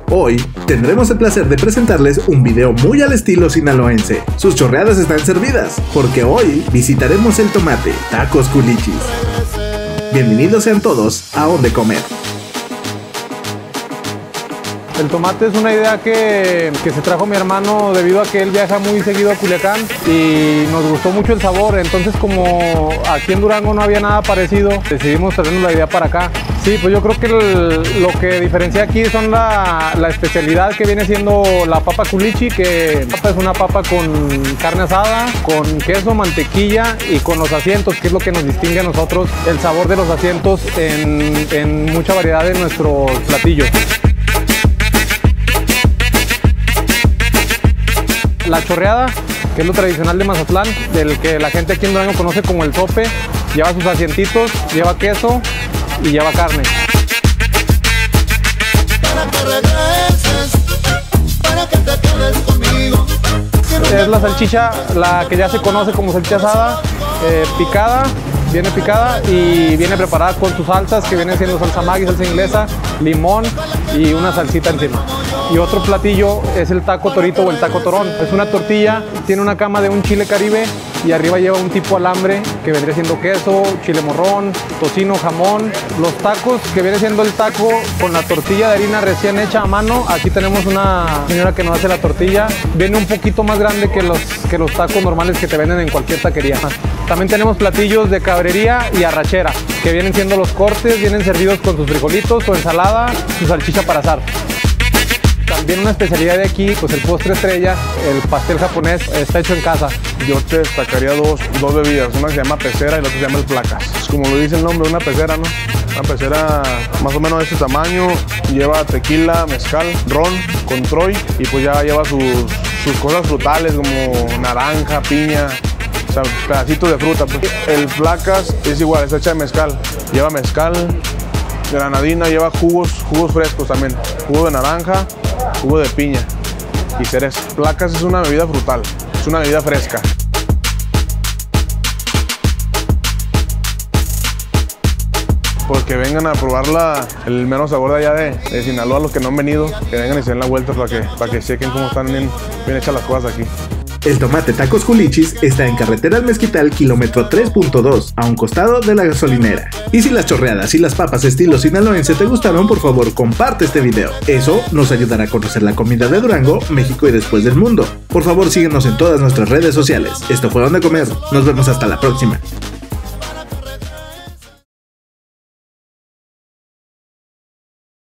Hoy tendremos el placer de presentarles un video muy al estilo sinaloense. Sus chorreadas están servidas, porque hoy visitaremos el Tomate, Tacos Culichis. Bienvenidos sean todos a Donde Comer. El tomate es una idea que se trajo mi hermano debido a que él viaja muy seguido a Culiacán y nos gustó mucho el sabor. Entonces, como aquí en Durango no había nada parecido, decidimos traernos la idea para acá. Sí, pues yo creo que lo que diferencia aquí son la especialidad que viene siendo la papa culichi, que es una papa con carne asada, con queso, mantequilla y con los asientos, que es lo que nos distingue a nosotros el sabor de los asientos en mucha variedad de nuestros platillos. La chorreada, que es lo tradicional de Mazatlán, del que la gente aquí en Durango conoce como el sope, lleva sus asientitos, lleva queso y lleva carne. Es la salchicha, la que ya se conoce como salchicha asada, picada, viene picada y viene preparada con sus salsas, que vienen siendo salsa Maggi, salsa inglesa, limón y una salsita encima. Y otro platillo es el taco torito o el taco torón. Es una tortilla, tiene una cama de un chile caribe y arriba lleva un tipo alambre que vendría siendo queso, chile morrón, tocino, jamón. Los tacos, que viene siendo el taco con la tortilla de harina recién hecha a mano. Aquí tenemos una señora que nos hace la tortilla. Viene un poquito más grande que los tacos normales que te venden en cualquier taquería. También tenemos platillos de cabrería y arrachera, que vienen siendo los cortes, vienen servidos con sus frijolitos, su ensalada, su salchicha para asar. También una especialidad de aquí, pues el postre estrella, el pastel japonés, está hecho en casa. Yo te destacaría dos bebidas, una se llama pecera y la otra se llama el placas. Es como lo dice el nombre, una pecera, ¿no? Una pecera más o menos de este tamaño, lleva tequila, mezcal, ron, con troy y pues ya lleva sus cosas frutales como naranja, piña, o sea, pedacitos de fruta. Pues. El placas es igual, está hecha de mezcal, lleva mezcal, granadina, lleva jugos frescos también, jugo de naranja, jugo de piña y cereza. Placas es una bebida frutal, es una bebida fresca. Porque vengan a probar el mero sabor de allá de Sinaloa, los que no han venido, que vengan y se den la vuelta para que chequen cómo están bien hechas las cosas aquí. El Tomate Tacos Culichis está en carretera al Mezquital, kilómetro 3.2, a un costado de la gasolinera. Y si las chorreadas y las papas estilo sinaloense te gustaron, por favor comparte este video. Eso nos ayudará a conocer la comida de Durango, México y después del mundo. Por favor síguenos en todas nuestras redes sociales. Esto fue Donde Comer, nos vemos hasta la próxima.